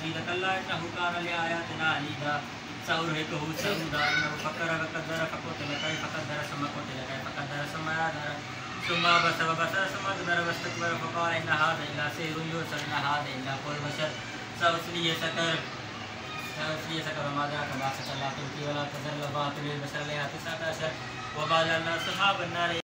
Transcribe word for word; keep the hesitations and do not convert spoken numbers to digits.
हसीदा कल्ला इन्नहु कान लिआयातिना अनीदा सउरहिकहु सउदा इन्नहु फक्कर वक़द्दर फक़ुतिल कैफ़ क़द्दर सुम्मा क़ुतिल कैफ़ क़द्दर सुम्मा अदर सुम्मा अबस वबसर सुम्मा अदबर वस्तकबर फ़क़ाल इन हाज़ा इल्ला सिह्रुन युरसर इन हाज़ा इल्ला क़ौलु बशर सउस्लिय सकर सउस्लिय सकर वमा अदराक मा सकर ला तुब्क़ी वला तज़र लवातिल बशर अलैहा तिस्अता अशर व मा जअलना अस्हाबन नार